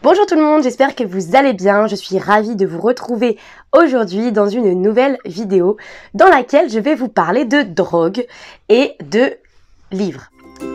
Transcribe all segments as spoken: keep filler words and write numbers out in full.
Bonjour tout le monde, j'espère que vous allez bien. Je suis ravie de vous retrouver aujourd'hui dans une nouvelle vidéo dans laquelle je vais vous parler de drogue et de livres.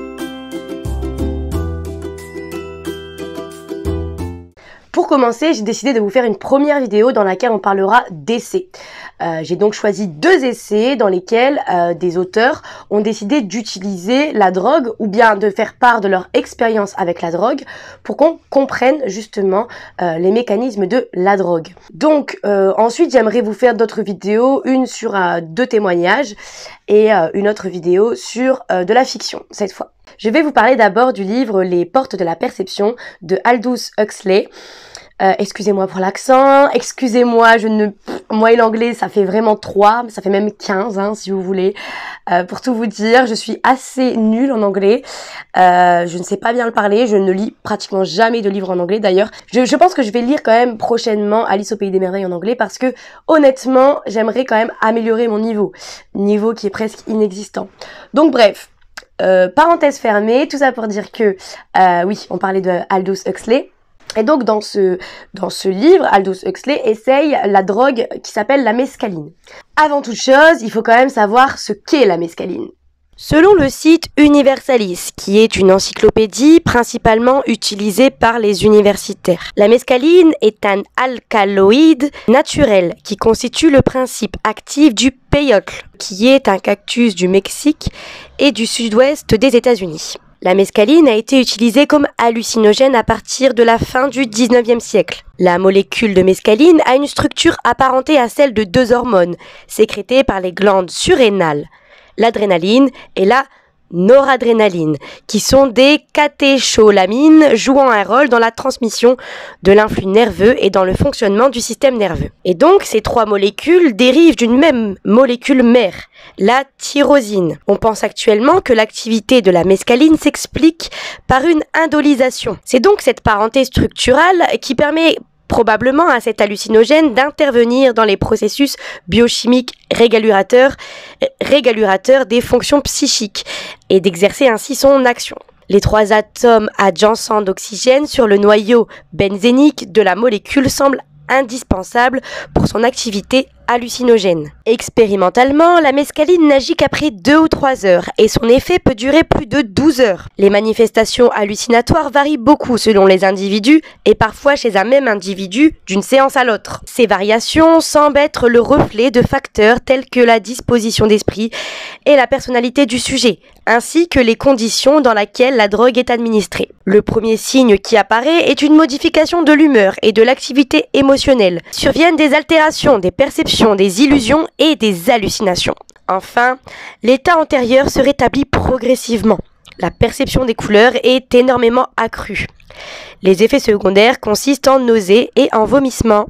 Pour commencer, j'ai décidé de vous faire une première vidéo dans laquelle on parlera d'essais. Euh, j'ai donc choisi deux essais dans lesquels euh, des auteurs ont décidé d'utiliser la drogue ou bien de faire part de leur expérience avec la drogue pour qu'on comprenne justement euh, les mécanismes de la drogue. Donc euh, ensuite, j'aimerais vous faire d'autres vidéos, une sur euh, deux témoignages et euh, une autre vidéo sur euh, de la fiction cette fois. Je vais vous parler d'abord du livre Les Portes de la Perception de Aldous Huxley. Euh, excusez-moi pour l'accent, excusez-moi, je ne, moi et l'anglais ça fait vraiment trois, ça fait même quinze hein, si vous voulez. Euh, pour tout vous dire, je suis assez nulle en anglais, euh, je ne sais pas bien le parler, je ne lis pratiquement jamais de livres en anglais d'ailleurs. Je, je pense que je vais lire quand même prochainement Alice au Pays des Merveilles en anglais parce que honnêtement, j'aimerais quand même améliorer mon niveau, niveau qui est presque inexistant. Donc bref. Euh, parenthèse fermée, tout ça pour dire que, euh, oui, on parlait de Aldous Huxley. Et donc dans ce, dans ce livre, Aldous Huxley essaye la drogue qui s'appelle la mescaline. Avant toute chose, il faut quand même savoir ce qu'est la mescaline. Selon le site Universalis, qui est une encyclopédie principalement utilisée par les universitaires, la mescaline est un alcaloïde naturel qui constitue le principe actif du peyote, qui est un cactus du Mexique et du sud-ouest des États-Unis. La mescaline a été utilisée comme hallucinogène à partir de la fin du dix-neuvième siècle. La molécule de mescaline a une structure apparentée à celle de deux hormones, sécrétées par les glandes surrénales, l'adrénaline et la noradrénaline, qui sont des catécholamines jouant un rôle dans la transmission de l'influx nerveux et dans le fonctionnement du système nerveux. Et donc, ces trois molécules dérivent d'une même molécule mère, la tyrosine. On pense actuellement que l'activité de la mescaline s'explique par une indolisation. C'est donc cette parenté structurale qui permet probablement à cet hallucinogène d'intervenir dans les processus biochimiques régulateurs, régulateurs des fonctions psychiques et d'exercer ainsi son action. Les trois atomes adjacents d'oxygène sur le noyau benzénique de la molécule semblent indispensables pour son activité hallucinogène. Expérimentalement, la mescaline n'agit qu'après deux ou trois heures et son effet peut durer plus de douze heures. Les manifestations hallucinatoires varient beaucoup selon les individus et parfois chez un même individu d'une séance à l'autre. Ces variations semblent être le reflet de facteurs tels que la disposition d'esprit et la personnalité du sujet, ainsi que les conditions dans lesquelles la drogue est administrée. Le premier signe qui apparaît est une modification de l'humeur et de l'activité émotionnelle. Surviennent des altérations, des perceptions, des illusions et des hallucinations. Enfin, l'état antérieur se rétablit progressivement. La perception des couleurs est énormément accrue. Les effets secondaires consistent en nausées et en vomissements.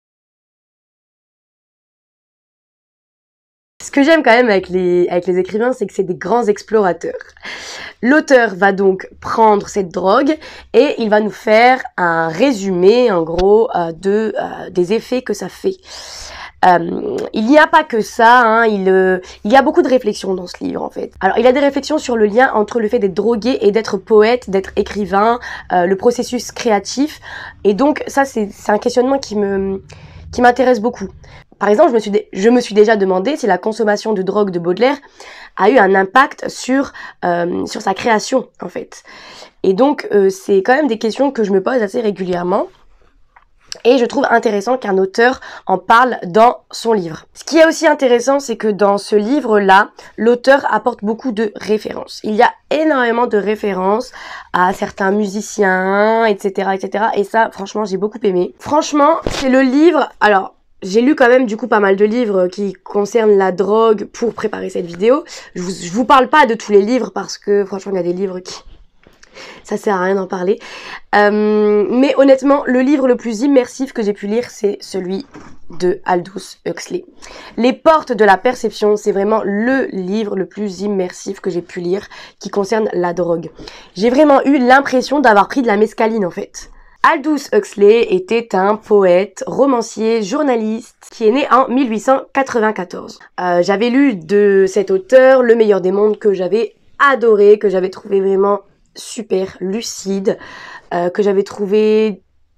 Ce que j'aime quand même avec les, avec les écrivains, c'est que c'est des grands explorateurs. L'auteur va donc prendre cette drogue et il va nous faire un résumé, en gros, euh, de, euh, des effets que ça fait. Euh, il n'y a pas que ça, hein, il, euh, il y a beaucoup de réflexions dans ce livre en fait. Alors il y a des réflexions sur le lien entre le fait d'être drogué et d'être poète, d'être écrivain, euh, le processus créatif. Et donc ça c'est un questionnement qui me qui m'intéresse beaucoup. Par exemple, je me, suis je me suis déjà demandé si la consommation de drogue de Baudelaire a eu un impact sur, euh, sur sa création en fait. Et donc euh, c'est quand même des questions que je me pose assez régulièrement. Et je trouve intéressant qu'un auteur en parle dans son livre. Ce qui est aussi intéressant, c'est que dans ce livre-là, l'auteur apporte beaucoup de références. Il y a énormément de références à certains musiciens, et cetera, et cetera. Et ça, franchement, j'ai beaucoup aimé. Franchement, c'est le livre... Alors, j'ai lu quand même du coup pas mal de livres qui concernent la drogue pour préparer cette vidéo. Je vous, je vous parle pas de tous les livres parce que franchement, il y a des livres qui... Ça sert à rien d'en parler. Euh, mais honnêtement, le livre le plus immersif que j'ai pu lire, c'est celui de Aldous Huxley. Les Portes de la Perception, c'est vraiment le livre le plus immersif que j'ai pu lire qui concerne la drogue. J'ai vraiment eu l'impression d'avoir pris de la mescaline en fait. Aldous Huxley était un poète, romancier, journaliste qui est né en mille huit cent quatre-vingt-quatorze. Euh, j'avais lu de cet auteur Le Meilleur des Mondes que j'avais adoré, que j'avais trouvé vraiment super lucide, euh, que j'avais trouvé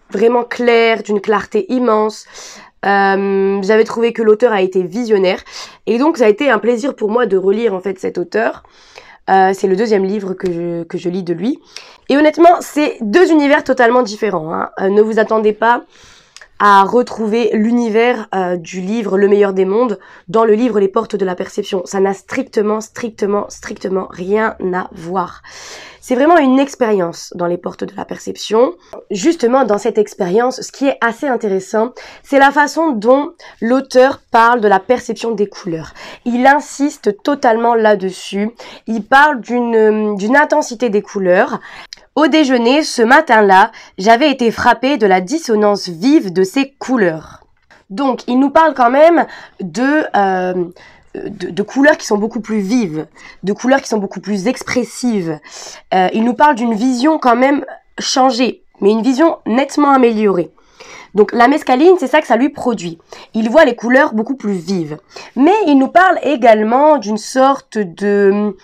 vraiment clair, d'une clarté immense. Euh, j'avais trouvé que l'auteur a été visionnaire et donc ça a été un plaisir pour moi de relire en fait cet auteur. Euh, c'est le deuxième livre que je, que je lis de lui. Et honnêtement, c'est deux univers totalement différents. Hein. Euh, ne vous attendez pas à retrouver l'univers euh, du livre Le meilleur des mondes dans le livre Les portes de la perception. Ça n'a strictement, strictement, strictement rien à voir. C'est vraiment une expérience dans Les portes de la perception. Justement, dans cette expérience, ce qui est assez intéressant, c'est la façon dont l'auteur parle de la perception des couleurs. Il insiste totalement là-dessus. Il parle d'une d'une intensité des couleurs. Au déjeuner, ce matin-là, j'avais été frappée de la dissonance vive de ces couleurs. Donc, il nous parle quand même de, euh, de, de couleurs qui sont beaucoup plus vives, de couleurs qui sont beaucoup plus expressives. Euh, il nous parle d'une vision quand même changée, mais une vision nettement améliorée. Donc, la mescaline, c'est ça que ça lui produit. Il voit les couleurs beaucoup plus vives. Mais il nous parle également d'une sorte de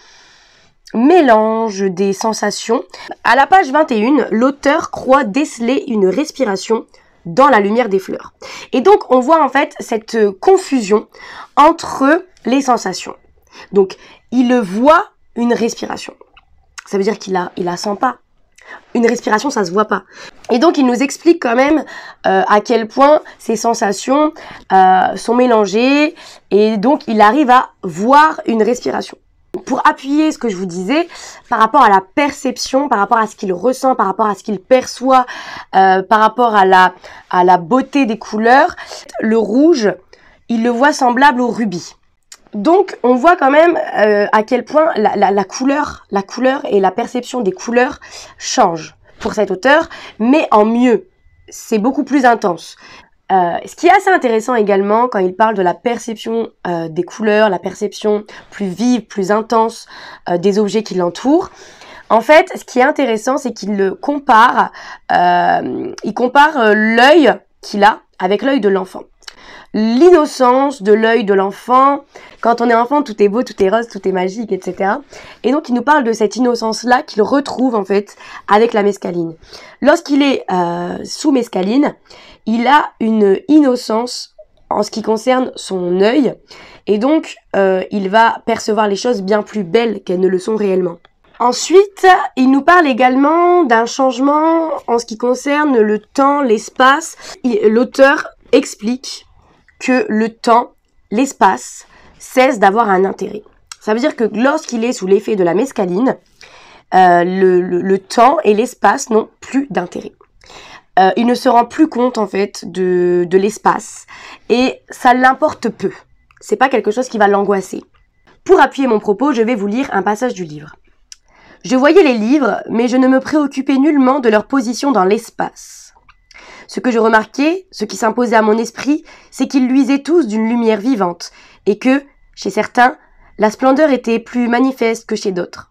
mélange des sensations. À la page vingt et un, l'auteur croit déceler une respiration dans la lumière des fleurs. Et donc, on voit en fait cette confusion entre les sensations. Donc, il voit une respiration. Ça veut dire qu'il la, il la sent pas. Une respiration, ça se voit pas. Et donc, il nous explique quand même euh, à quel point ces sensations euh, sont mélangées. Et donc, il arrive à voir une respiration. Pour appuyer ce que je vous disais, par rapport à la perception, par rapport à ce qu'il ressent, par rapport à ce qu'il perçoit, euh, par rapport à la, à la beauté des couleurs, le rouge, il le voit semblable au rubis. Donc, on voit quand même euh, à quel point la, la, la couleur, la couleur et la perception des couleurs changent pour cet auteur, mais en mieux. C'est beaucoup plus intense. Euh, ce qui est assez intéressant également quand il parle de la perception euh, des couleurs, la perception plus vive, plus intense euh, des objets qui l'entourent. En fait, ce qui est intéressant, c'est qu'il le compare, euh, il compare euh, l'œil qu'il a avec l'œil de l'enfant. L'innocence de l'œil de l'enfant, quand on est enfant, tout est beau, tout est rose, tout est magique, et cetera. Et donc, il nous parle de cette innocence-là qu'il retrouve en fait avec la mescaline. Lorsqu'il est euh, sous mescaline, il a une innocence en ce qui concerne son œil, et donc euh, il va percevoir les choses bien plus belles qu'elles ne le sont réellement. Ensuite, il nous parle également d'un changement en ce qui concerne le temps, l'espace. L'auteur explique que le temps, l'espace, cesse d'avoir un intérêt. Ça veut dire que lorsqu'il est sous l'effet de la mescaline, euh, le, le, le temps et l'espace n'ont plus d'intérêt. Euh, il ne se rend plus compte en fait de, de l'espace et ça l'importe peu. C'est pas quelque chose qui va l'angoisser. Pour appuyer mon propos, je vais vous lire un passage du livre. Je voyais les livres, mais je ne me préoccupais nullement de leur position dans l'espace. Ce que je remarquais, ce qui s'imposait à mon esprit, c'est qu'ils luisaient tous d'une lumière vivante et que, chez certains, la splendeur était plus manifeste que chez d'autres.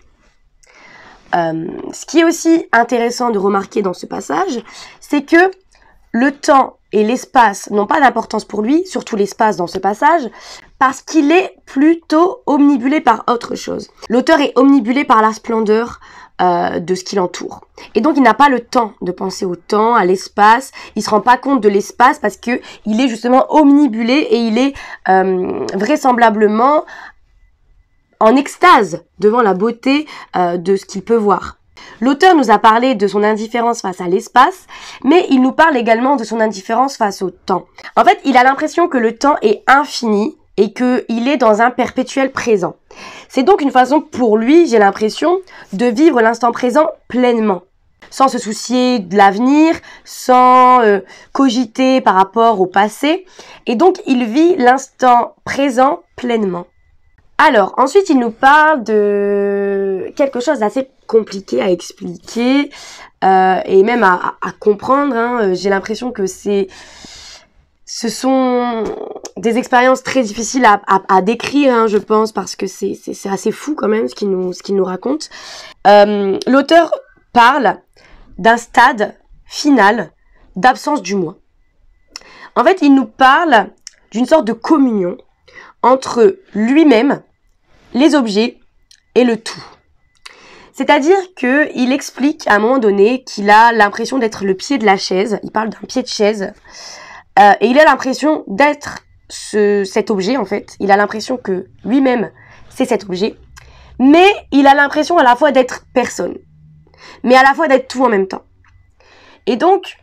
Euh, ce qui est aussi intéressant de remarquer dans ce passage, c'est que le temps et l'espace n'ont pas d'importance pour lui, surtout l'espace dans ce passage, parce qu'il est plutôt omnibulé par autre chose. L'auteur est omnibulé par la splendeur euh, de ce qui l'entoure. Et donc il n'a pas le temps de penser au temps, à l'espace, il ne se rend pas compte de l'espace parce qu'il est justement omnibulé et il est euh, vraisemblablement en extase devant la beauté euh, de ce qu'il peut voir. L'auteur nous a parlé de son indifférence face à l'espace, mais il nous parle également de son indifférence face au temps. En fait, il a l'impression que le temps est infini et qu'il est dans un perpétuel présent. C'est donc une façon pour lui, j'ai l'impression, de vivre l'instant présent pleinement, sans se soucier de l'avenir, sans euh, cogiter par rapport au passé, et donc il vit l'instant présent pleinement. Alors, ensuite, il nous parle de quelque chose d'assez compliqué à expliquer euh, et même à, à, à comprendre. Hein. J'ai l'impression que c'est, ce sont des expériences très difficiles à, à, à décrire, hein, je pense, parce que c'est, c'est, c'est assez fou quand même ce qu'il nous, ce qu'il nous raconte. Euh, l'auteur parle d'un stade final d'absence du moi. En fait, il nous parle d'une sorte de communion entre lui-même, les objets et le tout. C'est-à-dire qu'il explique à un moment donné qu'il a l'impression d'être le pied de la chaise. Il parle d'un pied de chaise. Euh, et il a l'impression d'être ce, cet objet, en fait. Il a l'impression que lui-même, c'est cet objet. Mais il a l'impression à la fois d'être personne. Mais à la fois d'être tout en même temps. Et donc,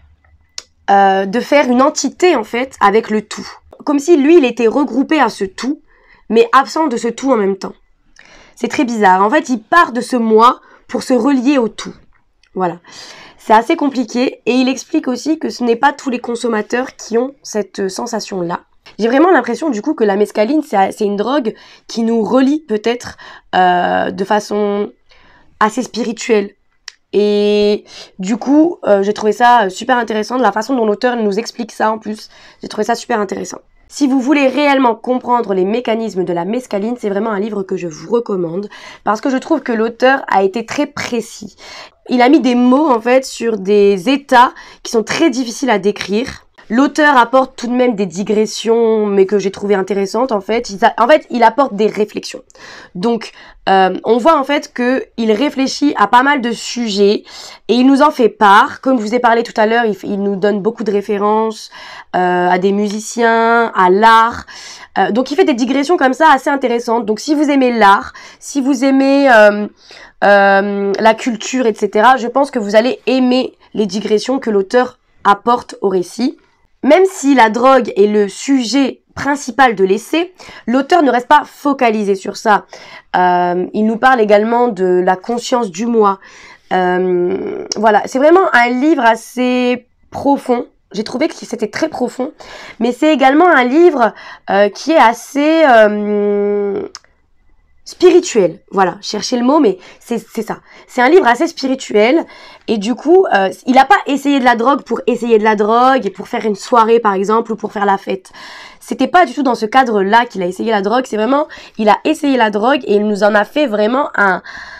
euh, de faire une entité, en fait, avec le tout. Comme si lui, il était regroupé à ce tout, mais absent de ce tout en même temps. C'est très bizarre. En fait, il part de ce moi pour se relier au tout. Voilà. C'est assez compliqué. Et il explique aussi que ce n'est pas tous les consommateurs qui ont cette sensation-là. J'ai vraiment l'impression, du coup, que la mescaline, c'est une drogue qui nous relie peut-être euh, de façon assez spirituelle. Et du coup, euh, j'ai trouvé ça super intéressant. De la façon dont l'auteur nous explique ça en plus, j'ai trouvé ça super intéressant. Si vous voulez réellement comprendre les mécanismes de la mescaline, c'est vraiment un livre que je vous recommande parce que je trouve que l'auteur a été très précis. Il a mis des mots en fait sur des états qui sont très difficiles à décrire. L'auteur apporte tout de même des digressions, mais que j'ai trouvé intéressantes en fait. Il a, en fait, il apporte des réflexions. Donc, euh, on voit en fait que il réfléchit à pas mal de sujets et il nous en fait part. Comme je vous ai parlé tout à l'heure, il, il nous donne beaucoup de références euh, à des musiciens, à l'art. Euh, donc, il fait des digressions comme ça assez intéressantes. Donc, si vous aimez l'art, si vous aimez euh, euh, la culture, et cetera, je pense que vous allez aimer les digressions que l'auteur apporte au récit. Même si la drogue est le sujet principal de l'essai, l'auteur ne reste pas focalisé sur ça. Euh, il nous parle également de la conscience du moi. Euh, voilà, c'est vraiment un livre assez profond. J'ai trouvé que c'était très profond. Mais c'est également un livre euh, qui est assez euh, spirituel. Voilà, cherchez le mot, mais c'est ça. C'est un livre assez spirituel. Et du coup, euh, il n'a pas essayé de la drogue pour essayer de la drogue et pour faire une soirée, par exemple, ou pour faire la fête. C'était pas du tout dans ce cadre-là qu'il a essayé la drogue. C'est vraiment, il a essayé la drogue et il nous en a fait vraiment un,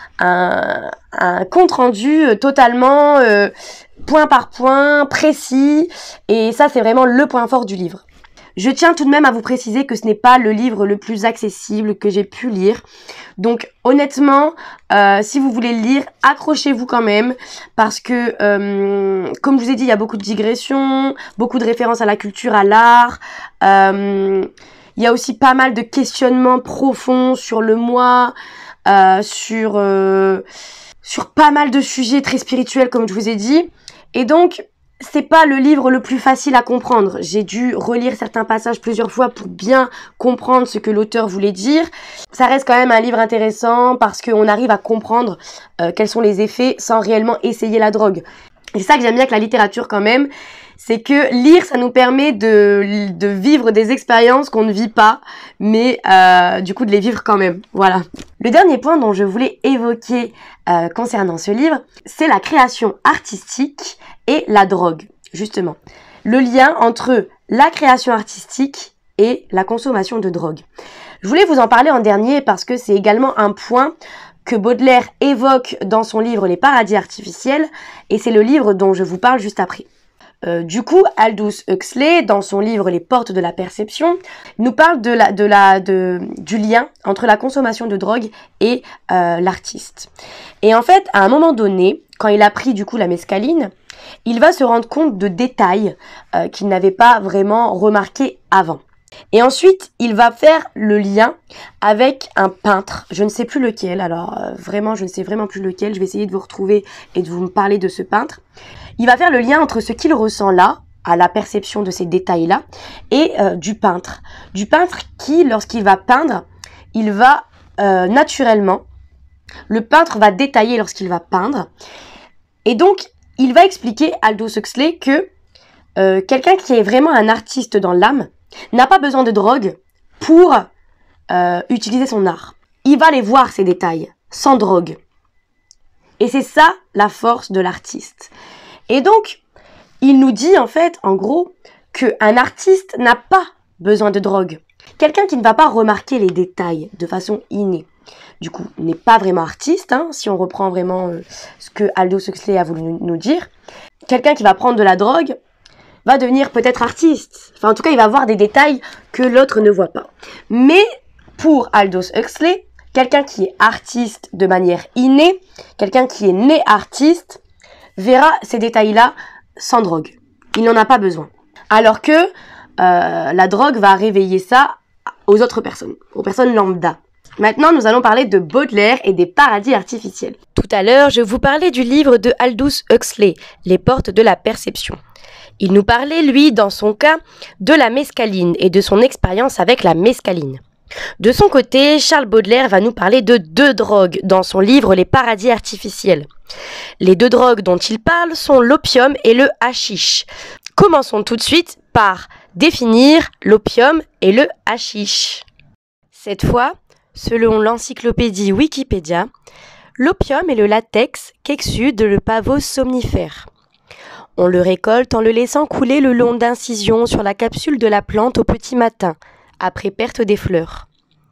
un, un compte-rendu totalement euh, point par point, précis. Et ça, c'est vraiment le point fort du livre. Je tiens tout de même à vous préciser que ce n'est pas le livre le plus accessible que j'ai pu lire. Donc honnêtement, euh, si vous voulez le lire, accrochez-vous quand même. Parce que, euh, comme je vous ai dit, il y a beaucoup de digressions, beaucoup de références à la culture, à l'art. Euh, il y a aussi pas mal de questionnements profonds sur le moi, euh, sur, euh, sur pas mal de sujets très spirituels, comme je vous ai dit. Et donc, c'est pas le livre le plus facile à comprendre. J'ai dû relire certains passages plusieurs fois pour bien comprendre ce que l'auteur voulait dire. Ça reste quand même un livre intéressant parce qu'on arrive à comprendre euh, quels sont les effets sans réellement essayer la drogue. Et c'est ça que j'aime bien avec la littérature quand même, c'est que lire, ça nous permet de, de vivre des expériences qu'on ne vit pas, mais euh, du coup de les vivre quand même. Voilà. Le dernier point dont je voulais évoquer euh, concernant ce livre, c'est la création artistique et la drogue, justement. Le lien entre la création artistique et la consommation de drogue. Je voulais vous en parler en dernier parce que c'est également un point que Baudelaire évoque dans son livre Les paradis artificiels, et c'est le livre dont je vous parle juste après. Euh, du coup, Aldous Huxley, dans son livre Les portes de la perception, nous parle de la, de la, de, du lien entre la consommation de drogue et euh, l'artiste. Et en fait, à un moment donné, quand il a pris du coup la mescaline, il va se rendre compte de détails euh, qu'il n'avait pas vraiment remarqués avant. Et ensuite, il va faire le lien avec un peintre, je ne sais plus lequel, alors euh, vraiment, je ne sais vraiment plus lequel, je vais essayer de vous retrouver et de vous me parler de ce peintre. Il va faire le lien entre ce qu'il ressent là, à la perception de ces détails-là, et euh, du peintre. Du peintre qui, lorsqu'il va peindre, il va euh, naturellement, le peintre va détailler lorsqu'il va peindre, et donc, il va expliquer, Aldous Huxley, que euh, quelqu'un qui est vraiment un artiste dans l'âme, n'a pas besoin de drogue pour euh, utiliser son art. Il va les voir, ces détails, sans drogue. Et c'est ça, la force de l'artiste. Et donc, il nous dit, en fait, en gros, qu'un artiste n'a pas besoin de drogue. Quelqu'un qui ne va pas remarquer les détails de façon innée, du coup, n'est pas vraiment artiste, hein, si on reprend vraiment euh, ce que Aldous Huxley a voulu nous dire. Quelqu'un qui va prendre de la drogue va devenir peut-être artiste. Enfin, en tout cas, il va voir des détails que l'autre ne voit pas. Mais pour Aldous Huxley, quelqu'un qui est artiste de manière innée, quelqu'un qui est né artiste, verra ces détails-là sans drogue. Il n'en a pas besoin. Alors que euh, la drogue va réveiller ça aux autres personnes, aux personnes lambda. Maintenant, nous allons parler de Baudelaire et des paradis artificiels. Tout à l'heure, je vous parlais du livre de Aldous Huxley, Les portes de la perception. Il nous parlait, lui, dans son cas, de la mescaline et de son expérience avec la mescaline. De son côté, Charles Baudelaire va nous parler de deux drogues dans son livre Les paradis artificiels. Les deux drogues dont il parle sont l'opium et le hashish. Commençons tout de suite par définir l'opium et le hashish. Cette fois, selon l'encyclopédie Wikipédia, l'opium est le latex qu'exsude le pavot somnifère. On le récolte en le laissant couler le long d'incisions sur la capsule de la plante au petit matin, après perte des fleurs.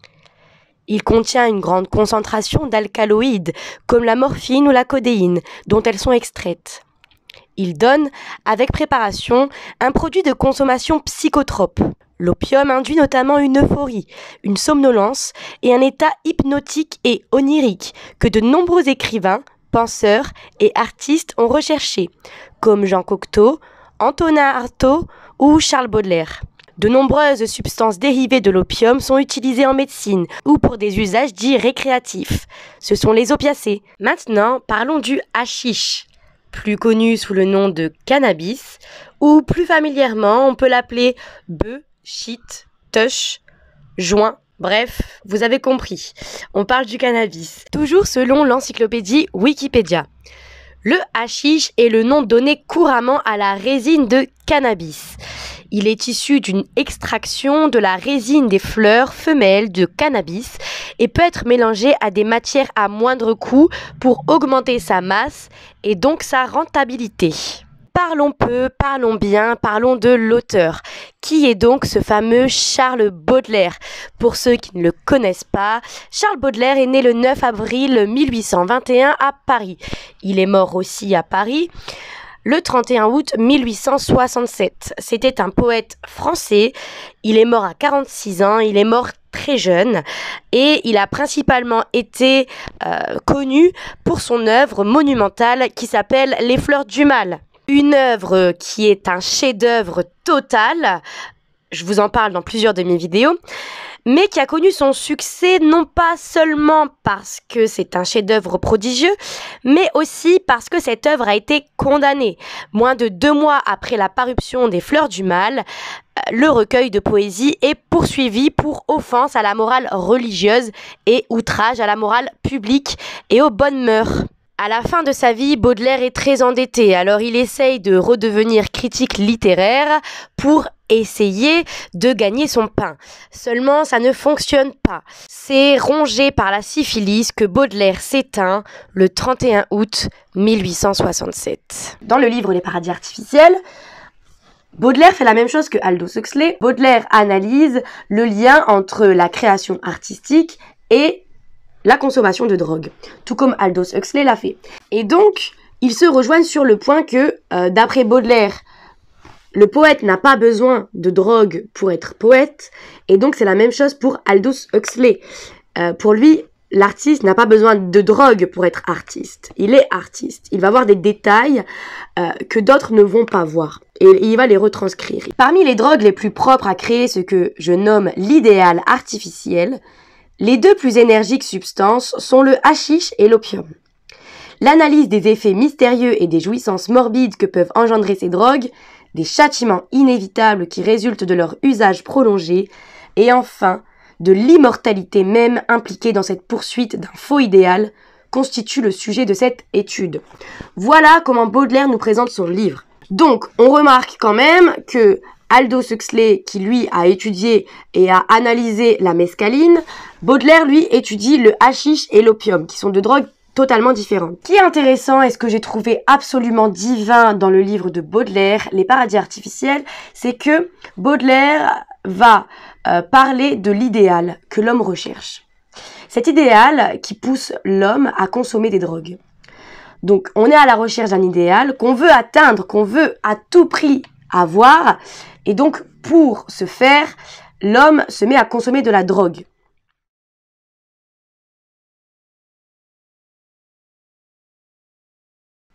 Il contient une grande concentration d'alcaloïdes, comme la morphine ou la codéine, dont elles sont extraites. Il donne, avec préparation, un produit de consommation psychotrope. L'opium induit notamment une euphorie, une somnolence et un état hypnotique et onirique que de nombreux écrivains, penseurs et artistes ont recherché, comme Jean Cocteau, Antonin Artaud ou Charles Baudelaire. De nombreuses substances dérivées de l'opium sont utilisées en médecine ou pour des usages dits récréatifs. Ce sont les opiacés. Maintenant, parlons du hashish, plus connu sous le nom de cannabis, ou plus familièrement, on peut l'appeler bœuf, shit, tush, joint. Bref, vous avez compris. On parle du cannabis. Toujours selon l'encyclopédie Wikipédia. Le hashish est le nom donné couramment à la résine de cannabis. Il est issu d'une extraction de la résine des fleurs femelles de cannabis et peut être mélangé à des matières à moindre coût pour augmenter sa masse et donc sa rentabilité. Parlons peu, parlons bien, parlons de l'auteur. Qui est donc ce fameux Charles Baudelaire? Pour ceux qui ne le connaissent pas, Charles Baudelaire est né le neuf avril mille huit cent vingt et un à Paris. Il est mort aussi à Paris le trente et un août mille huit cent soixante-sept. C'était un poète français. Il est mort à quarante-six ans. Il est mort très jeune et il a principalement été euh, connu pour son œuvre monumentale qui s'appelle Les Fleurs du Mal. Une œuvre qui est un chef-d'œuvre total, je vous en parle dans plusieurs de mes vidéos, mais qui a connu son succès non pas seulement parce que c'est un chef-d'œuvre prodigieux, mais aussi parce que cette œuvre a été condamnée. Moins de deux mois après la parution des Fleurs du Mal, le recueil de poésie est poursuivi pour offense à la morale religieuse et outrage à la morale publique et aux bonnes mœurs. À la fin de sa vie, Baudelaire est très endetté, alors il essaye de redevenir critique littéraire pour essayer de gagner son pain. Seulement, ça ne fonctionne pas. C'est rongé par la syphilis que Baudelaire s'éteint le trente et un août mille huit cent soixante-sept. Dans le livre Les paradis artificiels, Baudelaire fait la même chose que Aldous Huxley. Baudelaire analyse le lien entre la création artistique et la consommation de drogue, tout comme Aldous Huxley l'a fait. Et donc, ils se rejoignent sur le point que, euh, d'après Baudelaire, le poète n'a pas besoin de drogue pour être poète, et donc c'est la même chose pour Aldous Huxley. Euh, pour lui, l'artiste n'a pas besoin de drogue pour être artiste. Il est artiste. Il va voir des détails euh, que d'autres ne vont pas voir, et il va les retranscrire. Parmi les drogues les plus propres à créer ce que je nomme l'idéal artificiel, les deux plus énergiques substances sont le hashish et l'opium. L'analyse des effets mystérieux et des jouissances morbides que peuvent engendrer ces drogues, des châtiments inévitables qui résultent de leur usage prolongé, et enfin, de l'immortalité même impliquée dans cette poursuite d'un faux idéal, constitue le sujet de cette étude. Voilà comment Baudelaire nous présente son livre. Donc, on remarque quand même que Aldous Huxley, qui lui a étudié et a analysé la mescaline, Baudelaire, lui, étudie le hashish et l'opium, qui sont deux drogues totalement différentes. Ce qui est intéressant et ce que j'ai trouvé absolument divin dans le livre de Baudelaire, Les paradis artificiels, c'est que Baudelaire va euh, parler de l'idéal que l'homme recherche. Cet idéal qui pousse l'homme à consommer des drogues. Donc, on est à la recherche d'un idéal qu'on veut atteindre, qu'on veut à tout prix avoir, et donc, pour ce faire, l'homme se met à consommer de la drogue.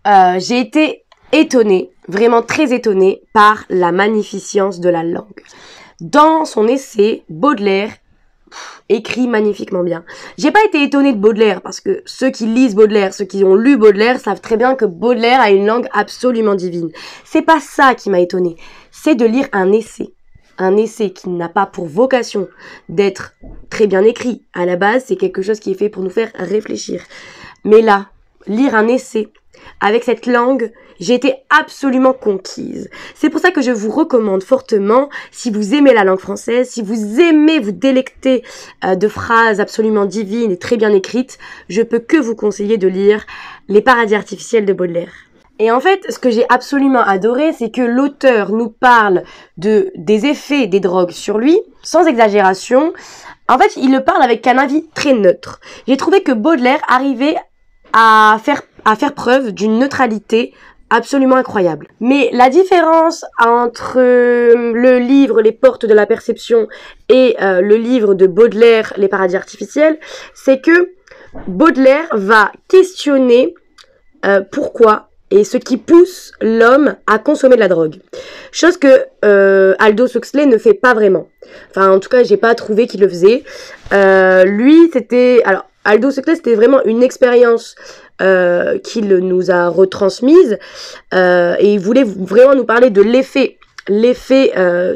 euh, j'ai été étonnée, vraiment très étonnée par la magnificence de la langue. Dans son essai, Baudelaire pff, écrit magnifiquement bien. J'ai pas été étonnée de Baudelaire parce que ceux qui lisent Baudelaire, ceux qui ont lu Baudelaire savent très bien que Baudelaire a une langue absolument divine. C'est pas ça qui m'a étonnée, c'est de lire un essai. Un essai qui n'a pas pour vocation d'être très bien écrit. À la base, c'est quelque chose qui est fait pour nous faire réfléchir. Mais là, lire un essai avec cette langue, j'ai été absolument conquise. C'est pour ça que je vous recommande fortement, si vous aimez la langue française, si vous aimez vous délecter euh, de phrases absolument divines et très bien écrites, je peux que vous conseiller de lire Les paradis artificiels de Baudelaire. Et en fait, ce que j'ai absolument adoré, c'est que l'auteur nous parle de, des effets des drogues sur lui, sans exagération. En fait, il le parle avec un avis très neutre. J'ai trouvé que Baudelaire arrivait à faire, à faire preuve d'une neutralité absolument incroyable. Mais la différence entre le livre Les portes de la perception et euh, le livre de Baudelaire, Les paradis artificiels, c'est que Baudelaire va questionner euh, pourquoi et ce qui pousse l'homme à consommer de la drogue. Chose que euh, Aldous Huxley ne fait pas vraiment. Enfin, en tout cas, j'ai pas trouvé qu'il le faisait. Euh, lui, c'était... Alors, Aldous Huxley, c'était vraiment une expérience euh, qu'il nous a retransmise. Euh, et il voulait vraiment nous parler de l'effet, l'effet euh,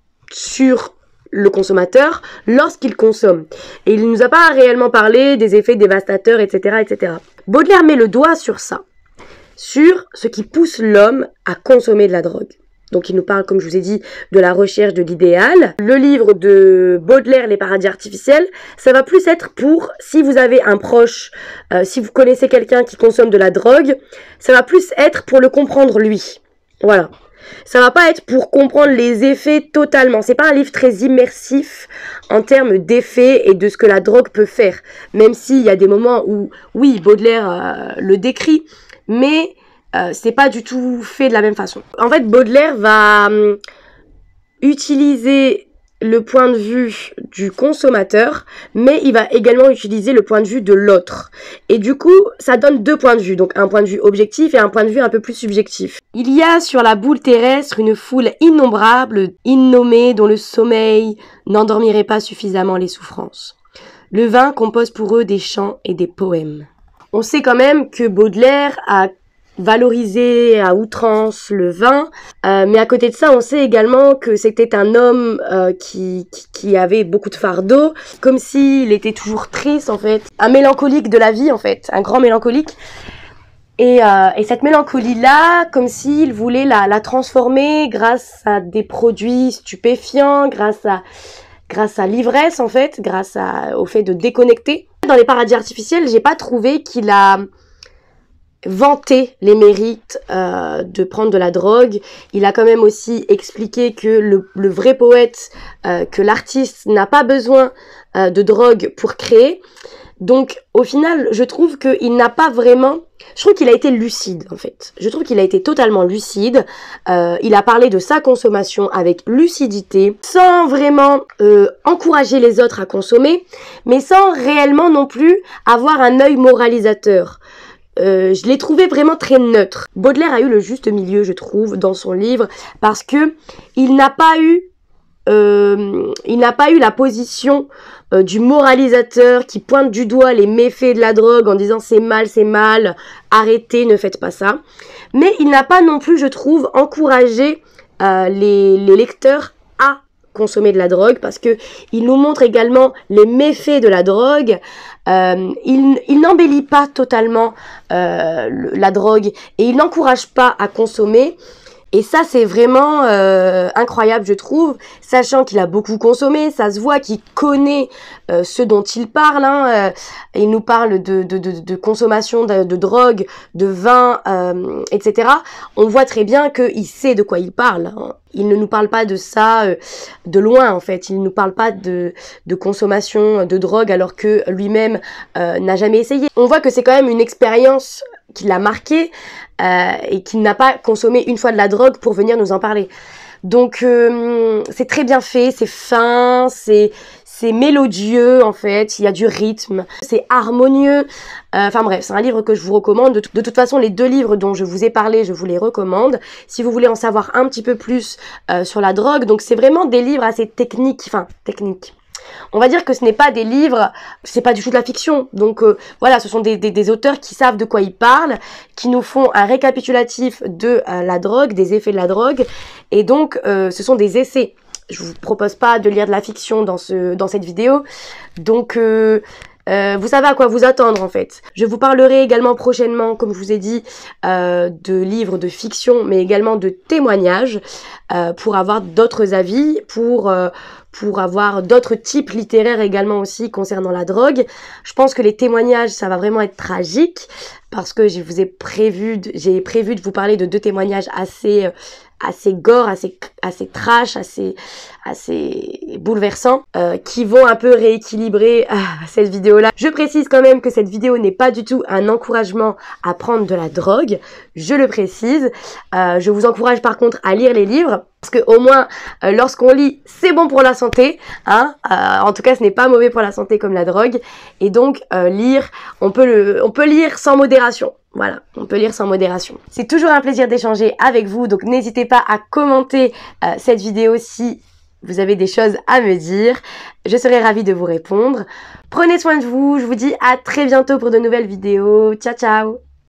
sur le consommateur lorsqu'il consomme. Et il nous a pas réellement parlé des effets dévastateurs, et cetera, et cetera. Baudelaire met le doigt sur ça. Sur ce qui pousse l'homme à consommer de la drogue. Donc il nous parle, comme je vous ai dit, de la recherche de l'idéal. Le livre de Baudelaire, Les paradis artificiels, ça va plus être pour, si vous avez un proche, euh, si vous connaissez quelqu'un qui consomme de la drogue, ça va plus être pour le comprendre lui. Voilà. Ça va pas être pour comprendre les effets totalement. C'est pas un livre très immersif en termes d'effets et de ce que la drogue peut faire. Même s'il y a des moments où, oui, Baudelaire euh, le décrit, mais euh, c'est pas du tout fait de la même façon. En fait, Baudelaire va hum, utiliser le point de vue du consommateur, mais il va également utiliser le point de vue de l'autre. Et du coup, ça donne deux points de vue, donc un point de vue objectif et un point de vue un peu plus subjectif. Il y a sur la boule terrestre une foule innombrable, innommée, dont le sommeil n'endormirait pas suffisamment les souffrances. Le vin compose pour eux des chants et des poèmes. On sait quand même que Baudelaire a valorisé à outrance le vin, euh, mais à côté de ça, on sait également que c'était un homme euh, qui, qui, qui avait beaucoup de fardeau, comme s'il était toujours triste en fait, un mélancolique de la vie en fait, un grand mélancolique. Et, euh, et cette mélancolie-là, comme s'il voulait la, la transformer grâce à des produits stupéfiants, grâce à, grâce à l'ivresse en fait, grâce à, au fait de déconnecter. Dans Les paradis artificiels, j'ai pas trouvé qu'il a vanté les mérites euh, de prendre de la drogue. Il a quand même aussi expliqué que le, le vrai poète, euh, que l'artiste n'a pas besoin euh, de drogue pour créer. Donc, au final, je trouve qu'il n'a pas vraiment... Je trouve qu'il a été lucide, en fait. Je trouve qu'il a été totalement lucide. Euh, il a parlé de sa consommation avec lucidité, sans vraiment euh, encourager les autres à consommer, mais sans réellement non plus avoir un œil moralisateur. Euh, je l'ai trouvé vraiment très neutre. Baudelaire a eu le juste milieu, je trouve, dans son livre, parce que il n'a pas eu... Euh, il n'a pas eu la position euh, du moralisateur qui pointe du doigt les méfaits de la drogue en disant c'est mal, c'est mal, arrêtez, ne faites pas ça. Mais il n'a pas non plus, je trouve, encouragé euh, les, les lecteurs à consommer de la drogue parce que il nous montre également les méfaits de la drogue. Euh, il il n'embellit pas totalement euh, le, la drogue et il n'encourage pas à consommer. Et ça, c'est vraiment euh, incroyable, je trouve, sachant qu'il a beaucoup consommé, ça se voit qu'il connaît euh, ce dont il parle. Hein, euh, il nous parle de, de, de, de consommation de, de drogue, de vin, euh, et cetera. On voit très bien qu'il sait de quoi il parle. Hein. Il ne nous parle pas de ça euh, de loin, en fait. Il ne nous parle pas de, de consommation de drogue alors que lui-même euh, n'a jamais essayé. On voit que c'est quand même une expérience qui l'a marqué euh, et qu'il n'a pas consommé une fois de la drogue pour venir nous en parler. Donc euh, c'est très bien fait, c'est fin, c'est c'est mélodieux en fait, il y a du rythme, c'est harmonieux. Enfin euh, bref, c'est un livre que je vous recommande. De, de toute façon, les deux livres dont je vous ai parlé, je vous les recommande. Si vous voulez en savoir un petit peu plus euh, sur la drogue, donc c'est vraiment des livres assez techniques, enfin techniques. On va dire que ce n'est pas des livres, c'est pas du tout de la fiction. Donc euh, voilà, ce sont des, des, des auteurs qui savent de quoi ils parlent, qui nous font un récapitulatif de euh, la drogue, des effets de la drogue. Et donc, euh, ce sont des essais. Je vous propose pas de lire de la fiction dans, ce, dans cette vidéo. Donc... Euh, Euh, vous savez à quoi vous attendre en fait. Je vous parlerai également prochainement, comme je vous ai dit, euh, de livres de fiction, mais également de témoignages euh, pour avoir d'autres avis, pour euh, pour avoir d'autres types littéraires également aussi concernant la drogue. Je pense que les témoignages, ça va vraiment être tragique parce que je vous ai prévu, j'ai prévu de vous parler de deux témoignages assez assez gore, assez assez trash, assez assez bouleversants, euh, qui vont un peu rééquilibrer euh, cette vidéo là. Je précise quand même que cette vidéo n'est pas du tout un encouragement à prendre de la drogue, je le précise. Euh, je vous encourage par contre à lire les livres, parce que au moins euh, lorsqu'on lit, c'est bon pour la santé, hein. Euh, en tout cas, ce n'est pas mauvais pour la santé comme la drogue, et donc euh, lire, on peut le, on peut lire sans modération. Voilà, on peut lire sans modération. C'est toujours un plaisir d'échanger avec vous, donc n'hésitez pas à commenter euh, cette vidéo si vous avez des choses à me dire. Je serai ravie de vous répondre. Prenez soin de vous, je vous dis à très bientôt pour de nouvelles vidéos. Ciao, ciao!